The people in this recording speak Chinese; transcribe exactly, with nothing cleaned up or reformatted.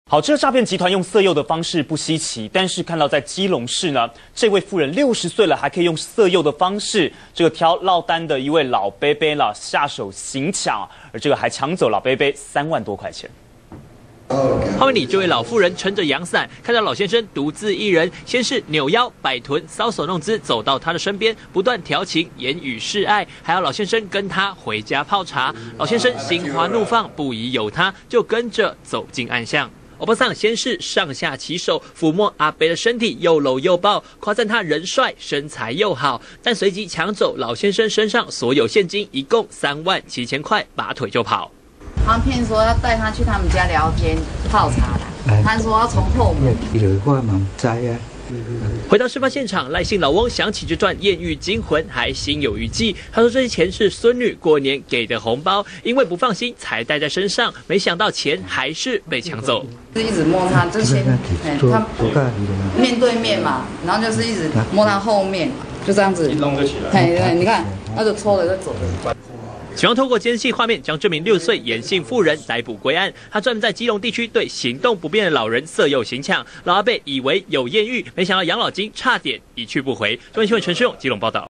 好，这个诈骗集团用色诱的方式不稀奇，但是看到在基隆市呢，这位妇人六十岁了，还可以用色诱的方式，这个挑落单的一位老伯伯了下手行抢，而这个还抢走老伯伯三万多块钱。 画面里，这位老妇人撑着阳伞，看到老先生独自一人，先是扭腰摆臀，搔首弄姿走到他的身边，不断调情，言语示爱，还要老先生跟他回家泡茶。老先生心花怒放，不疑有他，就跟着走进暗巷。 欧巴桑先是上下其手抚摸阿伯的身体，又搂又抱，夸赞他人帅身材又好，但随即抢走老先生身上所有现金，一共三万七千块，拔腿就跑。 他们骗说要带他去他们家聊天泡茶啦，他说要从后门。 回到事发现场，赖姓老翁想起这段艳遇惊魂，还心有余悸。他说这些钱是孙女过年给的红包，因为不放心才带在身上，没想到钱还是被抢走。 是一直摸他这些，哎，他面对面嘛，然后就是一直摸他后面，就这样子，弄就起来。哎，对，你看，他就抽了就走了。 警方透过监视画面，将这名六十岁严姓妇人逮捕归案。他专门在基隆地区对行动不便的老人色诱行抢，老阿伯以为有艳遇，没想到养老金差点一去不回。中央新闻陈世勇基隆报道。